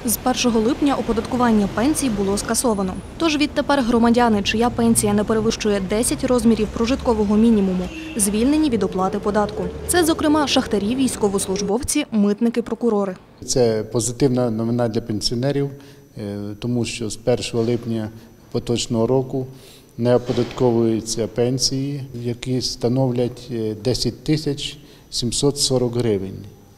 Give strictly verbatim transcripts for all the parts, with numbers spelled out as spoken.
З першого липня оподаткування пенсій було скасовано. Тож відтепер громадяни, чия пенсія не перевищує десять розмірів прожиткового мінімуму, звільнені від оплати податку. Це, зокрема, шахтарі, військовослужбовці, митники, прокурори. Це позитивна новина для пенсіонерів, тому що з першого липня поточного року не оподатковуються пенсії, які становлять десять тисяч сімсот сорок гривень.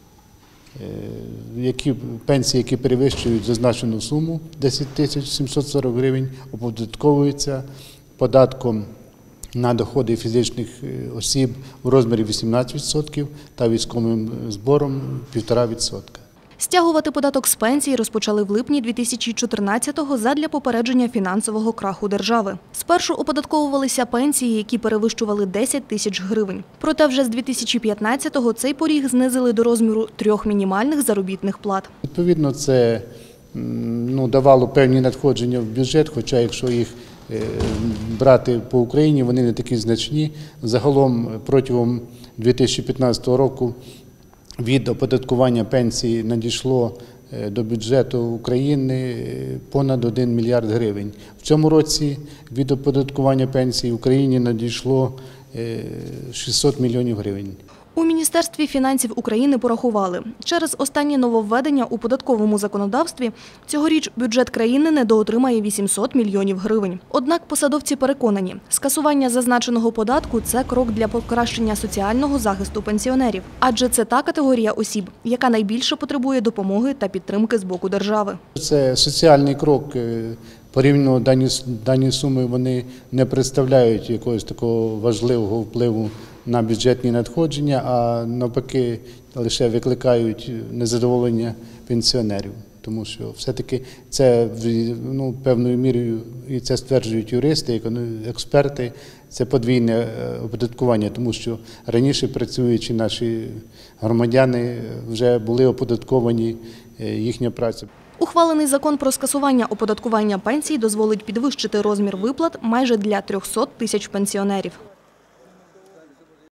Які пенсії, які перевищують зазначену суму десять тисяч сімсот сорок гривень, оподатковуються податком на доходи фізичних осіб у розмірі вісімнадцять відсотків та військовим збором півтора відсотка. Стягувати податок з пенсії розпочали в липні дві тисячі чотирнадцятого задля попередження фінансового краху держави. Спершу оподатковувалися пенсії, які перевищували десять тисяч гривень. Проте вже з дві тисячі п'ятнадцятого цей поріг знизили до розміру трьох мінімальних заробітних плат. Відповідно, це ну, давало певні надходження в бюджет, хоча якщо їх брати по Україні, вони не такі значні. Загалом протягом дві тисячі п'ятнадцятого року від оподаткування пенсії надійшло до бюджету України понад один мільярд гривень. В цьому році від оподаткування пенсії в Україні надійшло шістсот мільйонів гривень. У Міністерстві фінансів України порахували, через останні нововведення у податковому законодавстві цьогоріч бюджет країни недоотримає вісімсот мільйонів гривень. Однак посадовці переконані, скасування зазначеного податку – це крок для покращення соціального захисту пенсіонерів. Адже це та категорія осіб, яка найбільше потребує допомоги та підтримки з боку держави. Це соціальний крок. Порівняно дані, дані суми вони не представляють якогось такого важливого впливу на бюджетні надходження, а навпаки лише викликають незадоволення пенсіонерів. Тому що все-таки це ну, певною мірою, і це стверджують юристи, експерти, це подвійне оподаткування, тому що раніше працюючі наші громадяни вже були оподатковані, їхня праця. Ухвалений закон про скасування оподаткування пенсій дозволить підвищити розмір виплат майже для трьохсот тисяч пенсіонерів.